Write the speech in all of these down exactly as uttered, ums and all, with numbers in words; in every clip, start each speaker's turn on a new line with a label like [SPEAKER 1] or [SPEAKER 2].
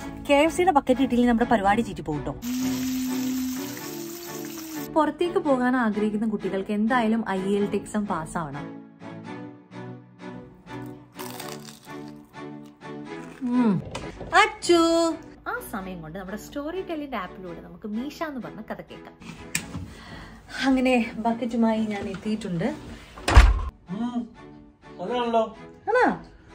[SPEAKER 1] K F സിയുടെ bucket കിട്ടിയില്ലെങ്കിൽ നമ്മുടെ പരിപാടി ചീറ്റി പോകട്ടോ. പുറത്തേക്ക് പോകാൻ ആഗ്രഹിക്കുന്ന കുട്ടികൾക്ക് എന്തായാലും ഐ എൽ ടി എക്സാം പാസ്സാവണം. അച്ചു ആ സമയം കൊണ്ട് നമ്മുടെ സ്റ്റോറി ടെല്ലിന്റെ ആപ്പിലൂടെ നമുക്ക് മീഷ എന്ന് പറഞ്ഞ കഥ കേൾക്കാം. അങ്ങനെ ബക്കറ്റുമായി ഞാൻ എത്തിയിട്ടുണ്ട്. ആണോ?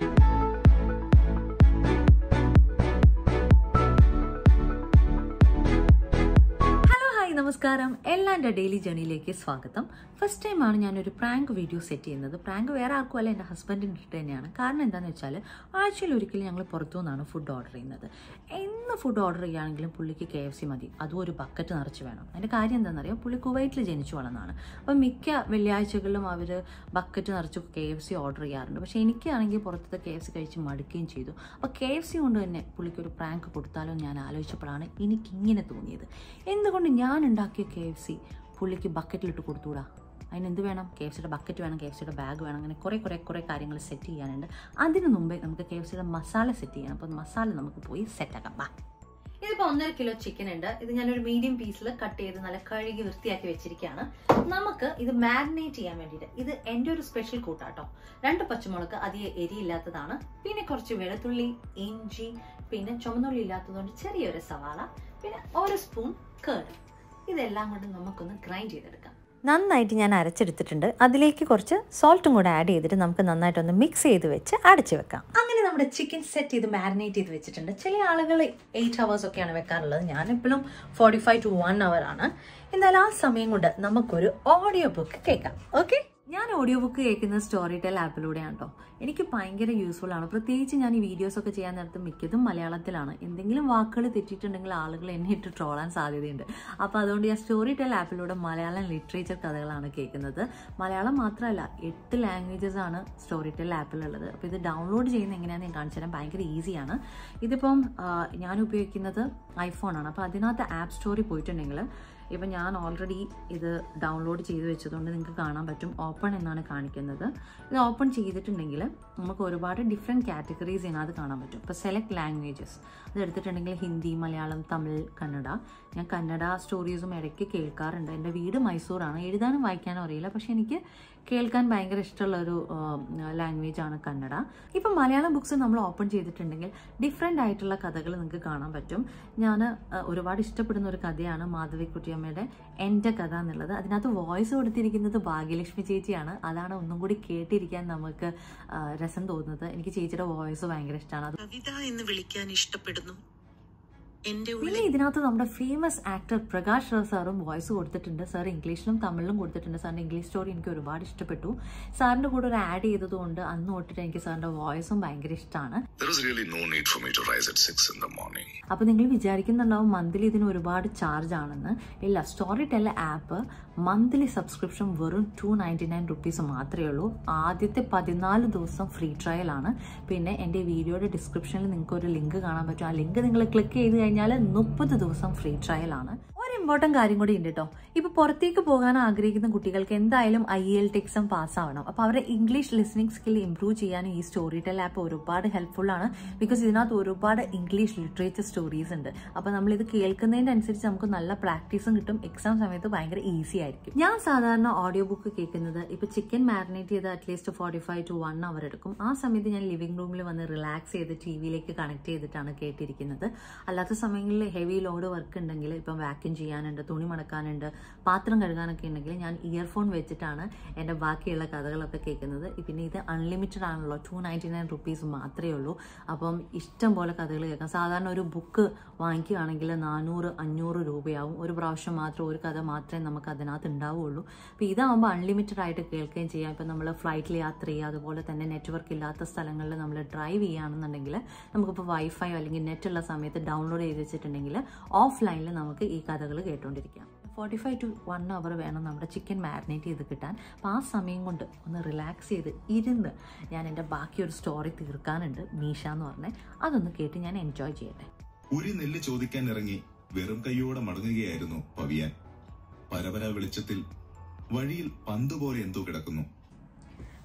[SPEAKER 1] നമസ്കാരം, എല്ലാൻ്റെ ഡെയിലി ജേണിയിലേക്ക് സ്വാഗതം. ഫസ്റ്റ് ടൈമാണ് ഞാനൊരു പ്രാങ്ക് വീഡിയോ സെറ്റ് ചെയ്യുന്നത്. പ്രാങ്ക് വേറെ ആർക്കും അല്ല, എൻ്റെ ഹസ്ബൻഡിൻ്റെ ഇട്ട് തന്നെയാണ്. കാരണം എന്താണെന്ന് വെച്ചാൽ ആഴ്ചയിൽ ഒരിക്കലും ഞങ്ങൾ പുറത്തു നിന്നാണ് ഫുഡ് ഓർഡർ ചെയ്യുന്നത്. എന്ന് ഫുഡ് ഓർഡർ ചെയ്യുകയാണെങ്കിലും പുള്ളിക്ക് കെ എഫ് സി മതി, അതും ഒരു ബക്കറ്റ് നിറച്ച് വേണം. അതിൻ്റെ കാര്യം എന്താണെന്നറിയാം, പുള്ളി കുവൈറ്റിൽ ജനിച്ചു വളർന്നതാണ്. അപ്പം മിക്ക വെള്ളിയാഴ്ചകളിലും അവർ ബക്കറ്റ് നിറച്ച് കെ എഫ് സി ഓർഡർ ചെയ്യാറുണ്ട്. പക്ഷേ എനിക്കാണെങ്കിൽ പുറത്തത്തെ കെ എഫ് സി കഴിച്ച് മടുക്കുകയും ചെയ്തു. അപ്പോൾ കെ എഫ് സി കൊണ്ട് തന്നെ പുള്ളിക്കൊരു പ്രാങ്ക് കൊടുത്താലോ ഞാൻ ആലോചിച്ചപ്പോഴാണ് എനിക്കിങ്ങനെ തോന്നിയത്. എന്തുകൊണ്ട് ഞാൻ ഉണ്ടാക്കിയ കെ എഫ് സി പുള്ളിക്ക് ബക്കറ്റിലിട്ട് കൊടുത്തുകൂടാ? അതിനെന്ത് വേണം? കെ എഫ് സിയുടെ ബക്കറ്റ് വേണം, കെ എഫ് സിയുടെ ബാഗ് വേണം, അങ്ങനെ കുറേ കുറേ കുറേ കാര്യങ്ങൾ സെറ്റ് ചെയ്യാനുണ്ട്. അതിന് മുമ്പേ നമുക്ക് കെ എഫ് സിയുടെ മസാല സെറ്റ് ചെയ്യണം. അപ്പോൾ മസാല നമുക്ക് പോയി സെറ്റാക്കാം. ബാ. ഇതിപ്പോൾ ഒന്നര കിലോ ചിക്കൻ ഉണ്ട്. ഇത് ഞാനൊരു മീഡിയം പീസിൽ കട്ട് ചെയ്ത് നല്ല കഴുകി വൃത്തിയാക്കി വെച്ചിരിക്കുകയാണ്. നമുക്ക് ഇത് മാരിനേറ്റ് ചെയ്യാൻ വേണ്ടിയിട്ട് ഇത് എൻ്റെ ഒരു സ്പെഷ്യൽ കൂട്ടാട്ടോ. രണ്ട് പച്ചമുളക് അധികം എരിയില്ലാത്തതാണ്, പിന്നെ കുറച്ച് വെളുത്തുള്ളി, ഇഞ്ചി, പിന്നെ ചുമന്നുള്ളി ഇല്ലാത്തതുകൊണ്ട് ചെറിയൊരു സവാള, പിന്നെ ഒരു സ്പൂൺ കേർഡ്. ഇതെല്ലാം കൊണ്ട് നമുക്കൊന്ന് ഗ്രൈൻഡ് ചെയ്തെടുക്കാം. നന്നായിട്ട് ഞാൻ അരച്ചെടുത്തിട്ടുണ്ട്. അതിലേക്ക് കുറച്ച് സോൾട്ടും കൂടെ ആഡ് ചെയ്തിട്ട് നമുക്ക് നന്നായിട്ടൊന്ന് മിക്സ് ചെയ്ത് വെച്ച് അടച്ചു വെക്കാം. അങ്ങനെ നമ്മുടെ ചിക്കൻ സെറ്റ് ചെയ്ത് മാരിനേറ്റ് ചെയ്ത് വെച്ചിട്ടുണ്ട്. ചില ആളുകൾ എയ്റ്റ് ഹവേഴ്സ് ഒക്കെയാണ് വെക്കാറുള്ളത്. ഞാനെപ്പോഴും forty five to one hour ആണ്. എന്തായാലും ആ സമയം കൊണ്ട് നമുക്കൊരു ഓഡിയോ ബുക്ക് കേൾക്കാം. ഓക്കെ, ഞാൻ ഓഡിയോ ബുക്ക് കേൾക്കുന്നത് സ്റ്റോറി ടെൽ ആപ്പിലൂടെയാണ് കേട്ടോ. എനിക്ക് ഭയങ്കര യൂസ്ഫുൾ ആണ്. പ്രത്യേകിച്ച് ഞാൻ ഈ വീഡിയോസൊക്കെ ചെയ്യാൻ നേരത്ത് മിക്കതും മലയാളത്തിലാണ്. എന്തെങ്കിലും വാക്കുകൾ തെറ്റിയിട്ടുണ്ടെങ്കിൽ ആളുകൾ എന്നെ ഇട്ട് ട്രോളാൻ സാധ്യതയുണ്ട്. അപ്പോൾ അതുകൊണ്ട് ഞാൻ സ്റ്റോറി ടെൽ ആപ്പിലൂടെ മലയാളം ലിറ്ററേച്ചർ കഥകളാണ് കേൾക്കുന്നത്. മലയാളം മാത്രമല്ല, എട്ട് ലാംഗ്വേജസ് ആണ് സ്റ്റോറി ടെൽ ആപ്പിലുള്ളത്. അപ്പോൾ ഇത് ഡൗൺലോഡ് ചെയ്യുന്നത് എങ്ങനെയാണെന്ന് ഞാൻ കാണിച്ചു തരാം. ഭയങ്കര ഈസിയാണ്. ഇതിപ്പം ഞാൻ ഉപയോഗിക്കുന്നത് ഐഫോണാണ്. അപ്പോൾ അതിനകത്ത് ആപ്പ് സ്റ്റോറിൽ പോയിട്ടുണ്ടെങ്കിൽ ഇപ്പം ഞാൻ ഓൾറെഡി ഇത് ഡൗൺലോഡ് ചെയ്ത് വെച്ചതുകൊണ്ട് നിങ്ങൾക്ക് കാണാൻ പറ്റും. ഓപ്പൺ എന്നാണ് കാണിക്കുന്നത്. ഇത് ഓപ്പൺ ചെയ്തിട്ടുണ്ടെങ്കിൽ നമുക്ക് ഒരുപാട് ഡിഫറെൻറ്റ് കാറ്റഗറീസ് ഇതിനകത്ത് കാണാൻ പറ്റും. ഇപ്പോൾ സെലക്ട് ലാംഗ്വേജസ് അത് എടുത്തിട്ടുണ്ടെങ്കിൽ ഹിന്ദി, മലയാളം, തമിഴ്, കന്നഡ. ഞാൻ കന്നഡ സ്റ്റോറീസും ഇടയ്ക്ക് കേൾക്കാറുണ്ട്. എൻ്റെ വീട് മൈസൂറാണ്. എഴുതാനും വായിക്കാനും അറിയില്ല, പക്ഷേ എനിക്ക് കേൾക്കാൻ ഭയങ്കര ഇഷ്ടമുള്ളൊരു ലാംഗ്വേജാണ് കന്നഡ. ഇപ്പം മലയാളം ബുക്സ് നമ്മൾ ഓപ്പൺ ചെയ്തിട്ടുണ്ടെങ്കിൽ ഡിഫറെൻ്റ് ആയിട്ടുള്ള കഥകൾ നിങ്ങൾക്ക് കാണാൻ പറ്റും. ഞാൻ ഒരുപാട് ഇഷ്ടപ്പെടുന്ന ഒരു കഥയാണ് മാധവിക്കുട്ടിയമ്മയുടെ എൻ്റെ കഥ എന്നുള്ളത്. അതിനകത്ത് വോയിസ് കൊടുത്തിരിക്കുന്നത് ഭാഗ്യലക്ഷ്മി ചേച്ചിയാണ്. അതാണ് ഒന്നും കൂടി കേട്ടിരിക്കാൻ നമുക്ക് രസം തോന്നുന്നത്. എനിക്ക് ചേച്ചിയുടെ വോയിസ് ഭയങ്കര ഇഷ്ടമാണ്.
[SPEAKER 2] കവിത എന്ന് വിളിക്കാൻ ഇഷ്ടപ്പെടുന്നു.
[SPEAKER 1] പിന്നെ ഇതിനകത്ത് നമ്മുടെ ഫേമസ് ആക്ടർ പ്രകാശ് റാവ് സാറും വോയിസ് കൊടുത്തിട്ടുണ്ട്. സാർ ഇംഗ്ലീഷിലും തമിഴിലും കൊടുത്തിട്ടുണ്ട്. സാറിൻ്റെ ഇംഗ്ലീഷ് സ്റ്റോറി എനിക്ക് ഒരുപാട് ഇഷ്ടപ്പെട്ടു. സാറിൻ്റെ കൂടെ ഒരു ആഡ് ചെയ്തതുകൊണ്ട് അന്ന് തൊട്ടിട്ട് എനിക്ക് സാറിൻ്റെ വോയിസും ഭയങ്കര ഇഷ്ടമാണ്. അപ്പോൾ നിങ്ങൾ വിചാരിക്കുന്നുണ്ടാവും മന്ത്ലി ഇതിന് ഒരുപാട് ചാർജ് ആണെന്ന്. ഇല്ല, Storytel app monthly subscription വെറും ടു നയൻറ്റി നയൻ റുപ്പീസ് മാത്രമേ ഉള്ളൂ. ആദ്യത്തെ പതിനാല് ദിവസം ഫ്രീ ട്രയൽ ആണ്. പിന്നെ എൻ്റെ വീഡിയോയുടെ ഡിസ്ക്രിപ്ഷനിൽ നിങ്ങൾക്ക് ഒരു ലിങ്ക് കാണാൻ പറ്റും. ആ ലിങ്ക് നിങ്ങൾ ക്ലിക്ക് ചെയ്ത് കഴിഞ്ഞാൽ മുപ്പത് ദിവസം ഫ്രീ ട്രയൽ ആണ്. ഒരു ഇമ്പോർട്ടൻറ്റ് കാര്യം കൂടി ഉണ്ട് കേട്ടോ. ഇപ്പോൾ പുറത്തേക്ക് പോകാൻ ആഗ്രഹിക്കുന്ന കുട്ടികൾക്ക് എന്തായാലും ഐ എൽ ടി എക്സാം പാസ്സാവണം. അപ്പോൾ അവരുടെ ഇംഗ്ലീഷ് ലിസണിങ് സ്കിൽ ഇംപ്രൂവ് ചെയ്യാനും ഈ സ്റ്റോറി ടെൽ ആപ്പ് ഒരുപാട് ഹെൽപ്ഫുൾ ആണ്. ബിക്കോസ് ഇതിനകത്ത് ഒരുപാട് ഇംഗ്ലീഷ് ലിറ്ററേച്ചർ സ്റ്റോറീസ് ഉണ്ട്. അപ്പോൾ നമ്മളിത് കേൾക്കുന്നതിൻ്റെ അനുസരിച്ച് നമുക്ക് നല്ല പ്രാക്ടീസും കിട്ടും. എക്സാം സമയത്ത് ഭയങ്കര ഈസി ആയിരിക്കും. ഞാൻ സാധാരണ ഓഡിയോ ബുക്ക് കേൾക്കുന്നത് ഇപ്പോൾ ചിക്കൻ മാരിനേറ്റ് ചെയ്ത് at least forty five to one hour എടുക്കും. ആ സമയത്ത് ഞാൻ ലിവിംഗ് റൂമിൽ വന്ന് റിലാക്സ് ചെയ്ത് ടി വിയിലേക്ക് കണക്ട് ചെയ്തിട്ടാണ് കേട്ടിരിക്കുന്നത്. അല്ലാത്ത സമയങ്ങളിൽ ഹെവി ലോഡ് വർക്ക് ഉണ്ടെങ്കിൽ, ഇപ്പം വാക്യൂം ചെയ്യാനുണ്ട്, തുണി മടക്കാനുണ്ട്, പാത്രം കഴുകാനൊക്കെ ഉണ്ടെങ്കിൽ ഞാൻ ഇയർഫോൺ വെച്ചിട്ടാണ് എൻ്റെ ബാക്കിയുള്ള കഥകളൊക്കെ കേൾക്കുന്നത്. പിന്നെ ഇത് അൺലിമിറ്റഡ് ആണല്ലോ, ടു നയൻറ്റി നയൻ റുപ്പീസ് മാത്രമേ ഉള്ളൂ. അപ്പം ഇഷ്ടം പോലെ കഥകൾ കേൾക്കാം. സാധാരണ ഒരു ബുക്ക് വാങ്ങിക്കുകയാണെങ്കിൽ നാനൂറ് അഞ്ഞൂറ് രൂപയാവും. ഒരു പ്രാവശ്യം മാത്രം ഒരു കഥ മാത്രമേ നമുക്ക് അതിനകത്ത് ഉണ്ടാവുകയുള്ളൂ. അപ്പോൾ ഇതാകുമ്പോൾ അൺലിമിറ്റഡ് ആയിട്ട് കേൾക്കുകയും ചെയ്യാം. ഇപ്പം നമ്മൾ ഫ്ലൈറ്റിൽ യാത്ര ചെയ്യുക, അതുപോലെ തന്നെ നെറ്റ്വർക്ക് ഇല്ലാത്ത സ്ഥലങ്ങളിൽ നമ്മൾ ഡ്രൈവ് ചെയ്യുകയാണെന്നുണ്ടെങ്കിൽ നമുക്കിപ്പോൾ വൈഫൈ അല്ലെങ്കിൽ നെറ്റുള്ള സമയത്ത് ഡൗൺലോഡ് ചെയ്ത് വെച്ചിട്ടുണ്ടെങ്കിൽ ഓഫ്ലൈനിൽ നമുക്ക് ഈ കഥകൾ കേട്ടുകൊണ്ടിരിക്കാം. Forty five to one hour വേണം നമ്മുടെ ചിക്കൻ മാരിനേറ്റ് ചെയ്ത് കിട്ടാൻ. അപ്പോൾ ആ സമയം കൊണ്ട് ഒന്ന് റിലാക്സ് ചെയ്ത് ഇരുന്ന് ഞാൻ എൻ്റെ ബാക്കി ഒരു സ്റ്റോറി തീർക്കാനുണ്ട്, മീഷ എന്ന് പറഞ്ഞ്. അതൊന്ന് കേട്ട് ഞാൻ എൻജോയ് ചെയ്യട്ടെ.
[SPEAKER 3] ഒരു നെല്ല് ചോദിക്കാൻ ഇറങ്ങി വെറും കൈയോടെ മടങ്ങുകയായിരുന്നു പവിയാൻ. പരപര വെളിച്ചത്തിൽ വഴിയിൽ പന്തുപോലെ എന്തോ കിടക്കുന്നു.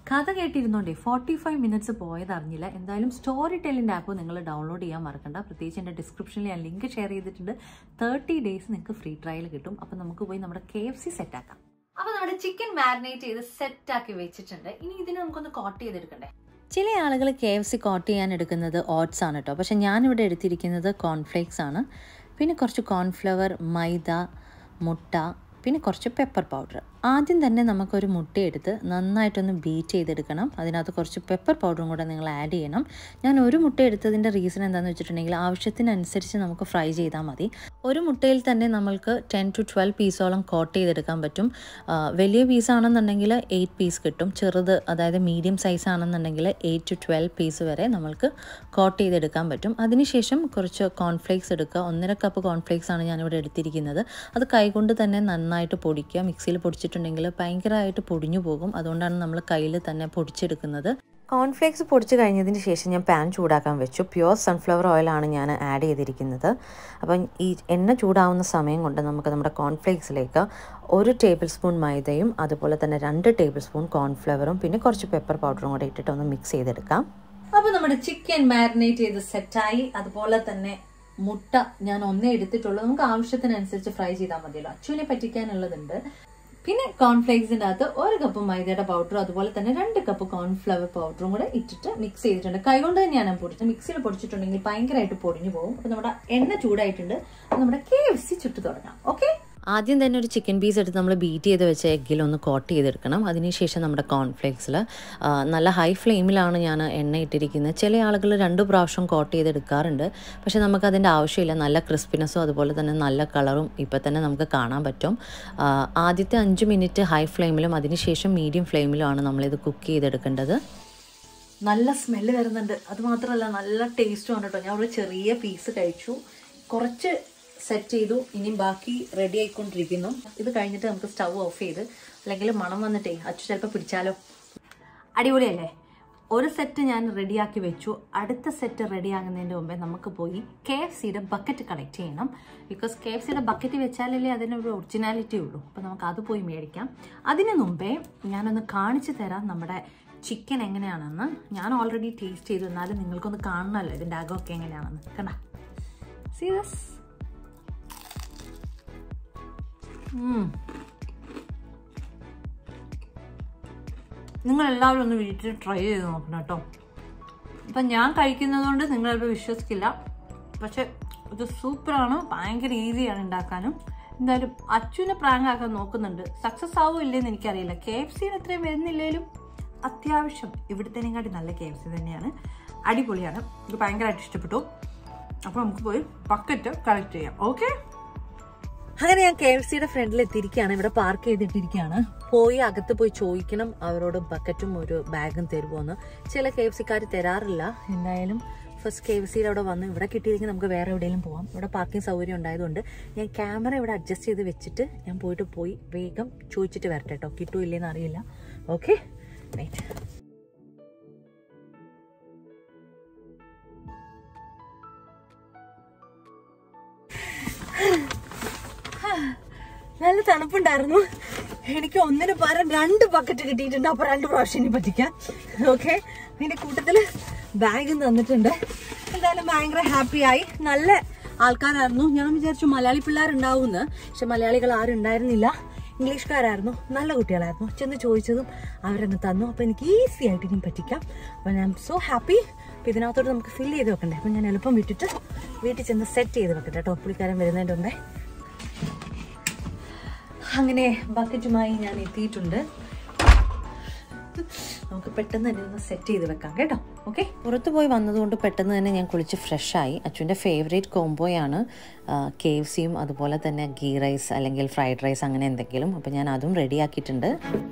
[SPEAKER 1] കഥ കേട്ടിരുന്നോണ്ടേ ഫോർട്ടി ഫൈവ് മിനിറ്റ്സ് പോയത് അറിഞ്ഞില്ല. എന്തായാലും സ്റ്റോറി ടെല്ലിൻ്റെ ആപ്പ് നിങ്ങൾ ഡൗൺലോഡ് ചെയ്യാൻ മറക്കണ്ട. പ്രത്യേകിച്ച് എൻ്റെ ഡിസ്ക്രിപ്ഷനിൽ ഞാൻ ലിങ്ക് ഷെയർ ചെയ്തിട്ടുണ്ട്. തേർട്ടി ഡേയ്സ് നിങ്ങൾക്ക് ഫ്രീ ട്രയൽ കിട്ടും. അപ്പം നമുക്ക് പോയി നമ്മുടെ കെ എഫ് സി സെറ്റാക്കാം. അപ്പോൾ നമ്മുടെ ചിക്കൻ മാരിനേറ്റ് ചെയ്ത് സെറ്റാക്കി വെച്ചിട്ടുണ്ട്. ഇനി ഇതിനെ നമുക്കൊന്ന് കോട്ട് ചെയ്തെടുക്കണ്ടേ. ചില ആളുകൾ കെ എഫ് സി കോട്ട് ചെയ്യാൻ എടുക്കുന്നത് ഓട്സ് ആണ് കേട്ടോ. പക്ഷെ ഞാനിവിടെ എടുത്തിരിക്കുന്നത് കോൺഫ്ലേക്സ് ആണ്. പിന്നെ കുറച്ച് കോൺഫ്ലവർ, മൈദ, മുട്ട, പിന്നെ കുറച്ച് പെപ്പർ പൗഡർ. ആദ്യം തന്നെ നമുക്കൊരു മുട്ടയെടുത്ത് നന്നായിട്ടൊന്ന് ബീറ്റ് ചെയ്തെടുക്കണം. അതിനകത്ത് കുറച്ച് പെപ്പർ പൗഡറും കൂടെ നിങ്ങൾ ആഡ് ചെയ്യണം. ഞാൻ ഒരു മുട്ട എടുത്തതിൻ്റെ റീസൺ എന്താണെന്ന് വെച്ചിട്ടുണ്ടെങ്കിൽ ആവശ്യത്തിനനുസരിച്ച് നമുക്ക് ഫ്രൈ ചെയ്താൽ മതി. ഒരു മുട്ടയിൽ തന്നെ നമ്മൾക്ക് ടെൻ ടു ട്വൽവ് പീസോളം കോട്ട് ചെയ്തെടുക്കാൻ പറ്റും. വലിയ പീസാണെന്നുണ്ടെങ്കിൽ എയ്റ്റ് പീസ് കിട്ടും. ചെറുത് അതായത് മീഡിയം സൈസ് ആണെന്നുണ്ടെങ്കിൽ എയ്റ്റ് ടു ട്വൽവ് പീസ് വരെ നമ്മൾക്ക് കോട്ട് ചെയ്തെടുക്കാൻ പറ്റും. അതിനുശേഷം കുറച്ച് കോൺഫ്ലേക്സ് എടുക്കുക. ഒന്നര കപ്പ് കോൺഫ്ലേക്സ് ആണ് ഞാനിവിടെ എടുത്തിരിക്കുന്നത്. അത് കൈകൊണ്ട് തന്നെ നന്നായിട്ട് പൊടിക്കുക. മിക്സിയിൽ പൊടിച്ചിട്ട് ിൽ ഭയങ്കരമായിട്ട് പൊടിഞ്ഞു പോകും. അതുകൊണ്ടാണ് നമ്മൾ കയ്യിൽ തന്നെ പൊടിച്ചെടുക്കുന്നത്. കോൺഫ്ലേക്സ് പൊടിച്ച് കഴിഞ്ഞതിന് ശേഷം ഞാൻ പാൻ ചൂടാക്കാൻ വെച്ചു. പ്യുവർ സൺഫ്ലവർ ഓയിലാണ് ഞാൻ ആഡ് ചെയ്തിരിക്കുന്നത്. അപ്പം ഈ എണ്ണ ചൂടാവുന്ന സമയം കൊണ്ട് നമുക്ക് നമ്മുടെ കോൺഫ്ലേക്സിലേക്ക് ഒരു ടേബിൾ സ്പൂൺ മൈദയും അതുപോലെ തന്നെ രണ്ട് ടേബിൾ സ്പൂൺ കോൺഫ്ലവറും പിന്നെ കുറച്ച് പെപ്പർ പൗഡറും കൂടെ ഇട്ടിട്ട് ഒന്ന് മിക്സ് ചെയ്തെടുക്കാം. അപ്പോൾ നമ്മുടെ ചിക്കൻ മാരിനേറ്റ് ചെയ്ത് സെറ്റായി. അതുപോലെ തന്നെ മുട്ട ഞാൻ ഒന്നേ എടുത്തിട്ടുള്ളൂ. നമുക്ക് ആവശ്യത്തിനനുസരിച്ച് ഫ്രൈ ചെയ്താൽ മതിയല്ലോ. അച്ചുവിനെ പറ്റിക്കാനുള്ളതുണ്ട്. പിന്നെ കോൺഫ്ലേക്സിൻ്റെ അകത്ത് ഒരു കപ്പ് മൈദയുടെ പൗഡറും അതുപോലെ തന്നെ രണ്ട് കപ്പ് കോൺഫ്ലവർ പൗഡറും കൂടെ ഇട്ടിട്ട് മിക്സ് ചെയ്തിട്ടുണ്ട്. കൈകൊണ്ട് തന്നെയാണ് പൊടിച്ചത്. മിക്സിയിൽ പൊടിച്ചിട്ടുണ്ടെങ്കിൽ ഭയങ്കരമായിട്ട് പൊടിഞ്ഞു പോകും. അപ്പോൾ നമ്മുടെ എണ്ണ ചൂടായിട്ടുണ്ട്. നമ്മുടെ കെ എഫ് സി ചുട്ടു തുടങ്ങാം. ഓക്കെ, ആദ്യം തന്നെ ഒരു ചിക്കൻ പീസ് എടുത്ത് നമ്മൾ ബീറ്റ് ചെയ്ത് വെച്ച എഗ്ഗിലൊന്ന് കോട്ട് ചെയ്തെടുക്കണം. അതിനുശേഷം നമ്മുടെ കോൺഫ്ലേക്സിൽ നല്ല ഹൈ ഫ്ലെയിമിലാണ് ഞാൻ എണ്ണ ഇട്ടിരിക്കുന്നത്. ചില ആളുകൾ രണ്ട് പ്രാവശ്യം കോട്ട് ചെയ്തെടുക്കാറുണ്ട്. പക്ഷേ നമുക്കതിൻ്റെ ആവശ്യമില്ല. നല്ല ക്രിസ്പിനെസ്സും അതുപോലെ തന്നെ നല്ല കളറും ഇപ്പം തന്നെ നമുക്ക് കാണാൻ പറ്റും. ആദ്യത്തെ അഞ്ച് മിനിറ്റ് ഹൈ ഫ്ലെയിമിലും അതിനുശേഷം മീഡിയം ഫ്ലെയിമിലുമാണ് നമ്മളിത് കുക്ക് ചെയ്തെടുക്കേണ്ടത്. നല്ല സ്മെല്ല് വരുന്നുണ്ട്. അതുമാത്രമല്ല നല്ല ടേസ്റ്റുമാണ് കേട്ടോ. ഞാൻ ഒരു ചെറിയ പീസ് കഴിച്ചു. കുറച്ച് സെറ്റ് ചെയ്തു. ഇനിയും ബാക്കി റെഡി ആയിക്കൊണ്ടിരിക്കുന്നു. ഇത് കഴിഞ്ഞിട്ട് നമുക്ക് സ്റ്റൗ ഓഫ് ചെയ്ത്, അല്ലെങ്കിൽ മണം വന്നിട്ടേ അച്ചു ചിലപ്പോൾ പിടിച്ചാലോ. അടിപൊളിയല്ലേ? ഒരു സെറ്റ് ഞാൻ റെഡിയാക്കി വെച്ചു. അടുത്ത സെറ്റ് റെഡി ആകുന്നതിൻ്റെ മുമ്പേ നമുക്ക് പോയി കെ എഫ് സിയുടെ ബക്കറ്റ് കളക്ട് ചെയ്യണം. ബിക്കോസ് കെ എഫ് സിയുടെ ബക്കറ്റ് വെച്ചാലല്ലേ അതിനൊരു ഒറിജിനാലിറ്റി ഉള്ളൂ. അപ്പോൾ നമുക്ക് അത് പോയി മേടിക്കാം. അതിന് മുമ്പേ ഞാനൊന്ന് കാണിച്ചു തരാം നമ്മുടെ ചിക്കൻ എങ്ങനെയാണെന്ന്. ഞാൻ ഓൾറെഡി ടേസ്റ്റ് ചെയ്തു. എന്നാലും നിങ്ങൾക്കൊന്ന് കാണണമല്ലോ ഇതിൻ്റെ അകമൊക്കെ എങ്ങനെയാണെന്ന്. കണ്ട, സീ ദിസ്. നിങ്ങളെല്ലാവരും ഒന്ന് വീട്ടിൽ ട്രൈ ചെയ്ത് നോക്കണം കേട്ടോ. ഇപ്പം ഞാൻ കഴിക്കുന്നത് കൊണ്ട് നിങ്ങളിപ്പോൾ വിശ്വസിക്കില്ല. പക്ഷെ ഇത് സൂപ്പറാണ്. ഭയങ്കര ഈസിയാണ് ഉണ്ടാക്കാനും. എന്തായാലും അച്ചുവിനെ പ്രാങ്ക് ആക്കാൻ നോക്കുന്നുണ്ട്. സക്സസ് ആവും ഇല്ലെന്ന് എനിക്കറിയില്ല. കെ എഫ് സിന് അത്രയും വരുന്നില്ലെങ്കിലും അത്യാവശ്യം ഇവിടുത്തേനെക്കാട്ടി നല്ല കെ എഫ് സി തന്നെയാണ്. അടിപൊളിയാണ്. ഇത് ഭയങ്കരമായിട്ട് ഇഷ്ടപ്പെട്ടു. അപ്പോൾ നമുക്ക് പോയി ബക്കറ്റ് കളക്ട് ചെയ്യാം. ഓക്കെ, അങ്ങനെ ഞാൻ കെ എഫ് സിയുടെ ഫ്രണ്ടിൽ എത്തിയിരിക്കുകയാണ്. ഇവിടെ പാർക്ക് ചെയ്തിട്ടിരിക്കുകയാണ്. പോയി അകത്ത് പോയി ചോദിക്കണം അവരോട് ബക്കറ്റും ഒരു ബാഗും തരുമോന്ന്. ചില കെ എഫ് സിക്കാർ തരാറില്ല. എന്തായാലും ഫസ്റ്റ് കെ എഫ് സിയുടെ അവിടെ വന്ന് ഇവിടെ കിട്ടിയില്ലെങ്കിൽ നമുക്ക് വേറെ എവിടെയെങ്കിലും പോകാം. ഇവിടെ പാർക്കിംഗ് സൗകര്യം ഉണ്ടായതുകൊണ്ട് ഞാൻ ക്യാമറ ഇവിടെ അഡ്ജസ്റ്റ് ചെയ്ത് വെച്ചിട്ട് ഞാൻ പോയിട്ട് പോയി വേഗം ചോദിച്ചിട്ട് വരട്ടെ കേട്ടോ. കിട്ടുമോ ഇല്ലേന്ന് അറിയില്ല. Okay, right. നല്ല തണുപ്പുണ്ടായിരുന്നു. എനിക്ക് ഒന്നിന് പകരം രണ്ട് ബക്കറ്റ് കിട്ടിയിട്ടുണ്ട്. അപ്പൊ രണ്ട് പ്രാവശ്യം ഇനി പറ്റിക്കാം. ഓക്കെ, അതിന്റെ കൂട്ടത്തില് ബാഗ് തന്നിട്ടുണ്ട്. എന്തായാലും ഭയങ്കര ഹാപ്പിയായി. നല്ല ആൾക്കാരായിരുന്നു. ഞാൻ വിചാരിച്ചു മലയാളി പിള്ളേരുണ്ടാവുമെന്ന്. പക്ഷെ മലയാളികൾ ആരും ഉണ്ടായിരുന്നില്ല. ഇംഗ്ലീഷുകാരായിരുന്നു. നല്ല കുട്ടികളായിരുന്നു. ചെന്ന് ചോദിച്ചതും അവരെന്നെ തന്നു. അപ്പൊ എനിക്ക് ഈസി ആയിട്ട് ഇനിയും പറ്റിക്കാം. അപ്പൊ ഞാൻ സോ ഹാപ്പി. അപ്പൊ ഇതിനകത്തോട്ട് നമുക്ക് ഫില്ല് ചെയ്ത് വെക്കണ്ടേ. അപ്പൊ ഞാൻ എളുപ്പം വിട്ടിട്ട് വീട്ടിൽ ചെന്ന് സെറ്റ് ചെയ്ത് വെക്കട്ടെ കേട്ടോ. പുള്ളിക്കാരൻ വരുന്നതിൻ്റെ മുമ്പേ. അങ്ങനെ ബക്കറ്റുമായി ഞാൻ എത്തിയിട്ടുണ്ട്. നമുക്ക് പെട്ടെന്ന് തന്നെ ഒന്ന് സെറ്റ് ചെയ്ത് വെക്കാം കേട്ടോ. ഓക്കെ, പുറത്ത് പോയി വന്നതുകൊണ്ട് പെട്ടെന്ന് തന്നെ ഞാൻ കുളിച്ച് ഫ്രഷായി. അച്ഛൻ്റെ ഫേവറേറ്റ് കോംബോയാണ് കെ എഫ് സിയും അതുപോലെ തന്നെ ഗീ റൈസ് അല്ലെങ്കിൽ ഫ്രൈഡ് റൈസ് അങ്ങനെ എന്തെങ്കിലും. അപ്പം ഞാൻ അതും റെഡിയാക്കിയിട്ടുണ്ട്.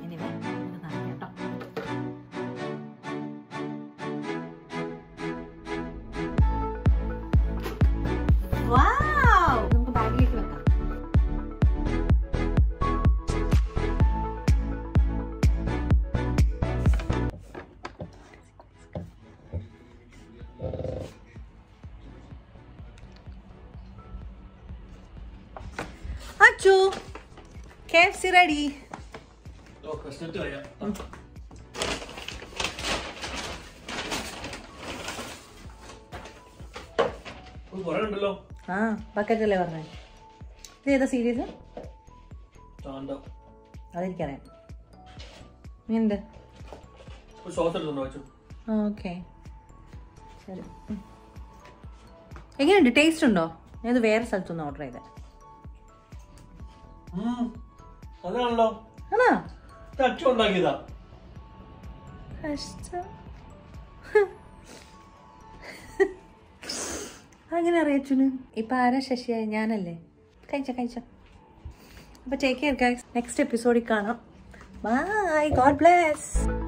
[SPEAKER 1] Achu, K F C ready. ആ ബക്കറ്റ് അല്ലേ പറഞ്ഞേ. ഇത് ഏതാ സീരീസ്? അതെനിക്കറിയാം. ഉണ്ട്. ഓക്കെ ശരി. എങ്ങനെയുണ്ട്? ടേസ്റ്റ് ഉണ്ടോ? ഞാൻ ഇത് വേറെ സ്ഥലത്തുനിന്ന് ഓർഡർ ചെയ്തേ.
[SPEAKER 4] അതാണല്ലോ
[SPEAKER 1] അങ്ങനെ അറിയച്ചുന്. ഇപ്പൊ ആരാ ശശിയായി? ഞാനല്ലേ. കഴിച്ച കഴിച്ച. അപ്പൊ ടേക്ക് കെയർ ഗൈസ്. നെക്സ്റ്റ് എപ്പിസോഡിൽ കാണാം. ബൈ. God bless.